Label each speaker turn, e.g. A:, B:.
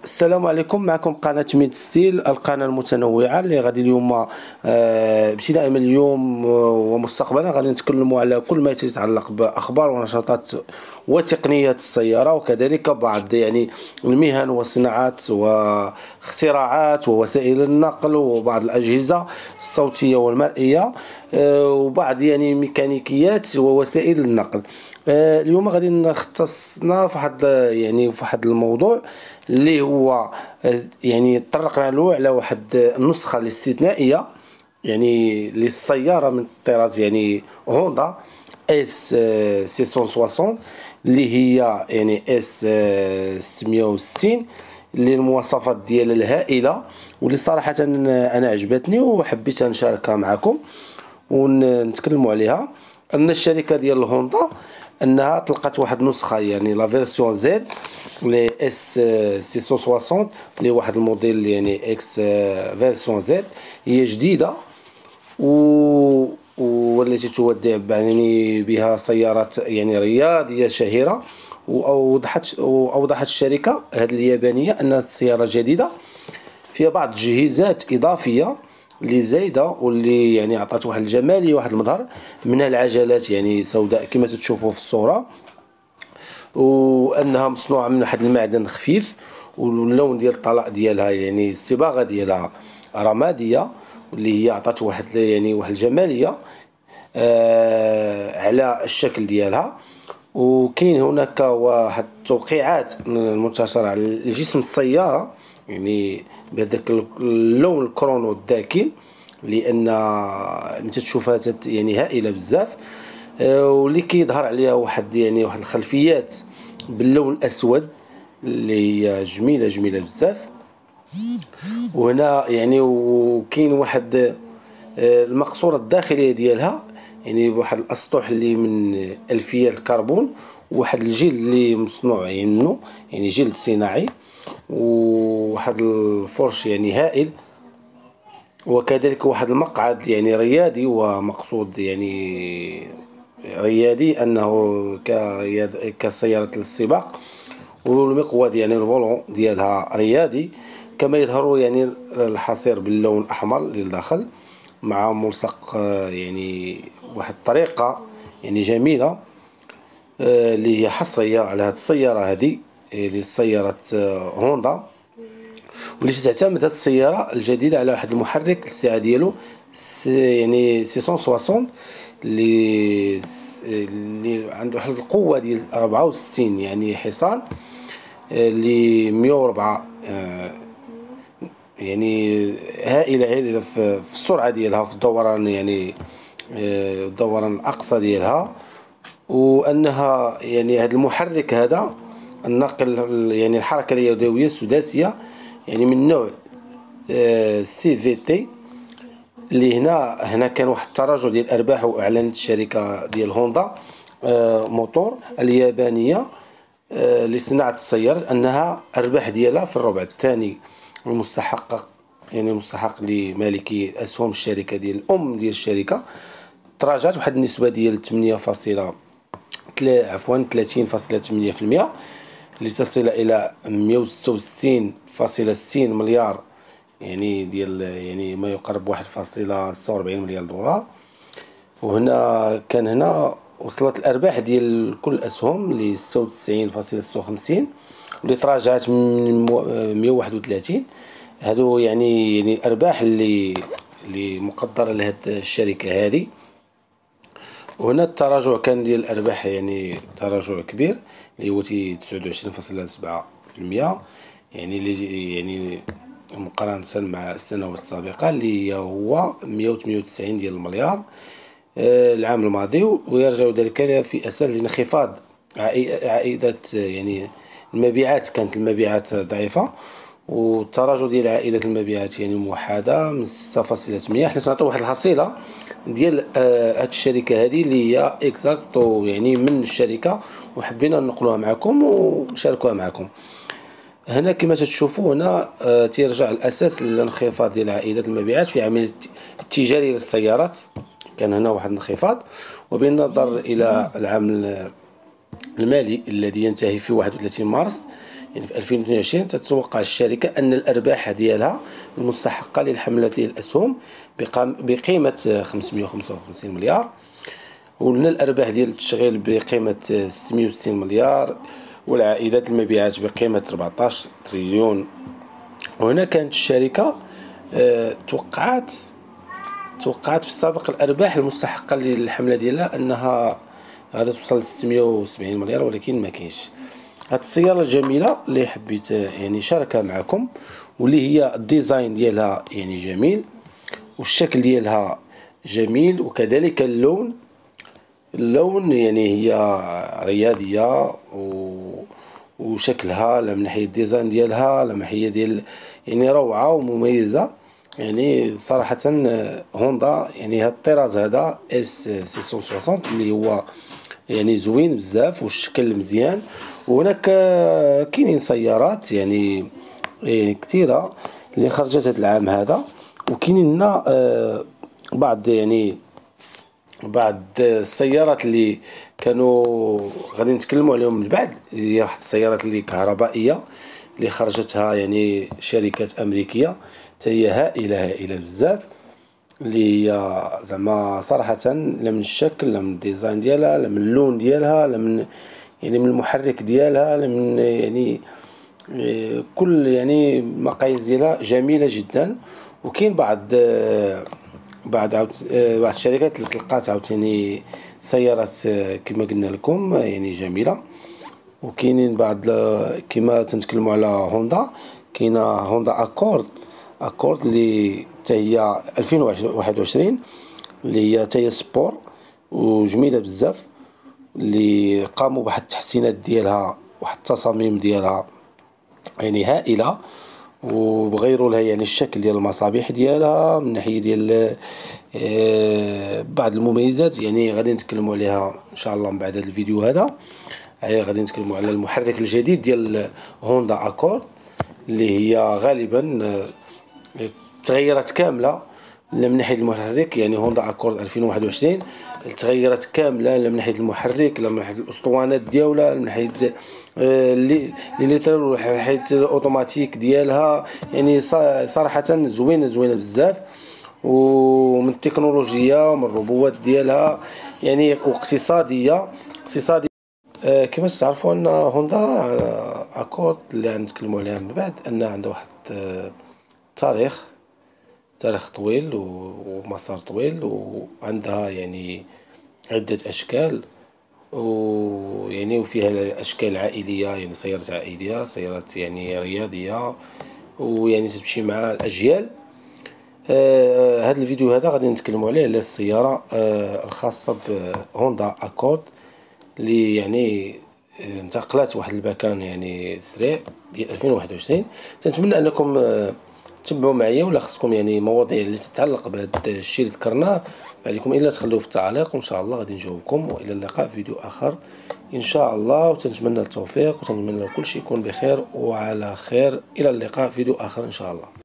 A: السلام عليكم. معكم قناة ميد ستيل، القناة المتنوعة اللي غادي اليوم ابتداء من اليوم ومستقبلا غادي نتكلموا على كل ما يتعلق بأخبار ونشاطات وتقنيات السيارة، وكذلك بعض المهن والصناعات واختراعات ووسائل النقل وبعض الأجهزة الصوتية والمرئية، وبعض ميكانيكيات ووسائل النقل. اليوم غادي نختصنا في واحد الموضوع اللي هو طرقنا له على واحد النسخة الاستثنائية للسيارة من طراز هوندا اس 660 اللي هي اس 660 اللي المواصفات ديالها الهائلة، واللي صراحة انا عجبتني وحبيت نشاركها معكم ونتكلموا عليها. ان الشركة ديال هوندا انها طلقت واحد نسخه لا فيرسيون زد لي اس 660 اللي واحد الموديل اكس فيرسيون زد، هي جديده والتي تودع بها سيارات رياضيه شهيره. واوضحت الشركه هذه اليابانيه ان السياره جديده فيها بعض التجهيزات اضافيه اللي زايده واللي عطات واحد الجماليه واحد المظهر، منها العجلات سوداء كما تشوفوا في الصوره، وانها مصنوعه من واحد المعدن خفيف، واللون ديال الطلاء ديالها الصباغه ديالها رماديه، واللي هي عطات واحد واحد الجماليه على الشكل ديالها. وكاين هناك واحد التوقيعات منتشره على جسم السياره بهذاك اللون الكرونو الداكن، لان انت تشوفها هائله بزاف، واللي كيظهر عليها واحد واحد الخلفيات باللون الاسود اللي هي جميله بزاف. وهنا وكاين واحد المقصوره الداخليه ديالها بواحد الاسطح اللي من الفيات الكربون، وواحد الجلد اللي مصنوع منه جلد صناعي، وواحد الفرش هائل، وكذلك واحد المقعد رياضي، ومقصود رياضي انه كسيارة السباق، والمقود الفولون ديالها رياضي، كما يظهر الحصير باللون الاحمر للداخل مع ملصق واحد الطريقة جميلة اللي هي حصرية على هذه السيارة هذه للسيارة هوندا، واللي تعتمد هذه السيارة الجديدة على واحد المحرك السعة ديالو 660 اللي عنده واحد القوة ديال 64 حصان، اللي 104 هائلة في السرعة ديالها، في الدوران الدوران الأقصى ديالها. وأنها هذا المحرك هذا الناقل الحركة اليدوية السداسية من نوع سي في تي، اللي هنا كان واحد التراجع ديال الأرباح، وأعلنت الشركة ديال هوندا موتور اليابانية لصناعة السيارات أنها أرباح ديالها في الربع الثاني المستحق مستحق لمالكي أسهم الشركة ديال الأم ديال الشركة، تراجعت واحد النسبة ديال 30.8% لتصل إلى 166.60 مليار ديال ما يقارب 1.46 مليار دولار. وهنا وصلت الأرباح ديال كل الأسهم ل 96.56 واللي تراجعت من 131. هادو الأرباح اللي مقدرة لهاد الشركة هذه. وهنا التراجع كان ديال الأرباح تراجع كبير اللي هو 29.7%، اللي مقارنة مع السنوات السابقة اللي هو 198 ديال المليار العام الماضي. ويرجع ذلك في أساس لانخفاض عائدات المبيعات، كانت المبيعات ضعيفة، والتراجع ديال عائدات المبيعات موحدة من 6.8. حنا سنعطيو واحد الحصيلة ديال هاد الشركة هذه اللي هي اكزاكتو من الشركة، وحبينا نقلوها معكم ونشاركوها معكم. هنا كما تشوفوا هنا تيرجع الأساس للانخفاض ديال عائدات المبيعات في العملية التجارية للسيارات، كان هنا واحد الانخفاض. وبالنظر إلى العام المالي الذي ينتهي في 31 مارس يعني في 2022 تتوقع الشركة أن الأرباح ديالها المستحقة للحملة ديال الأسهم بقيمة 555 مليار، ولنا الأرباح ديال التشغيل بقيمة 660 مليار، والعائدات المبيعات بقيمة 14 تريليون. وهنا كانت الشركة توقعات في السابق الأرباح المستحقة للحملة ديالها أنها غادي توصل ل 670 مليار، ولكن ما كاينش. هاد السيارة الجميلة اللي حبيت يعني نشاركها معكم، واللي هي الديزاين ديالها يعني جميل، والشكل ديالها جميل، وكذلك اللون يعني هي رياضية، وشكلها لا من ناحية الديزاين ديالها لا من ناحية ديال يعني روعة ومميزة. يعني صراحة هوندا يعني هاد الطراز هذا اس 660 اللي هو يعني زوين بزاف والشكل مزيان. وهناك كاينين سيارات يعني كثيرة اللي خرجت هذا العام هذا، وكاينين لنا بعض السيارات اللي كانوا غادي نتكلموا عليهم من بعد، هي واحد السيارات اللي كهربائيه اللي خرجتها يعني شركات امريكيه، حتى هي هائله بزاف، اللي هي زعما صراحه لا من الشكل لا من الديزاين ديالها لا من اللون ديالها لا من يعني من المحرك ديالها لا من يعني كل يعني مقاييس ديالها جميله جدا. وكاين بعض الشركات اللي طلقات عاوتاني سيارات كما قلنا لكم يعني جميله. وكاينين بعض كما تنتكلموا على هوندا، كاينه هوندا اكورد اللي حتى هي 2021 اللي هي حتى هي سبور وجميله بزاف، اللي قاموا بواحد التحسينات ديالها واحد التصاميم ديالها يعني هائله، وبغيروا لها يعني الشكل ديال المصابيح ديالها من ناحيه ديال بعض المميزات يعني غادي نتكلموا عليها ان شاء الله من بعد هذا الفيديو هذا. غادي نتكلموا على المحرك الجديد ديال هوندا اكورد اللي هي غالبا تغيرت كامله من ناحيه المحرك. يعني هوندا اكورد 2021 تغيرت كامله لا من ناحيه المحرك لا من ناحيه الاسطوانات ديالها من ناحيه اللي من ناحيه الاوتوماتيك ديالها. يعني صراحه زوينه بزاف، ومن التكنولوجيا ومن الربوات ديالها يعني واقتصاديه. كما تعرفوا ان هوندا اكورد اللي غنتكلموا عليها من بعد ان عندها واحد تاريخ طويل ومسار طويل، وعندها يعني عدة أشكال، ويعني وفيها الأشكال عائلية يعني سيارات عائلية، سيارات يعني رياضية، ويعني تمشي مع الأجيال. هذا الفيديو هذا غادي نتكلموا عليه على السيارة الخاصة بهوندا أكورد اللي يعني انتقلت واحد المكان يعني سريع ديال 2021. تنتمنى انكم تتبعوا معايا، ولا خصكم يعني مواضيع اللي تتعلق بهذا الشيء اللي ذكرناه عليكم الا تخلوه في التعليق، وان شاء الله غادي نجاوبكم. والى اللقاء في فيديو اخر ان شاء الله، وتنتمنى التوفيق وتنتمنى كل شيء يكون بخير وعلى خير. الى اللقاء في فيديو اخر ان شاء الله.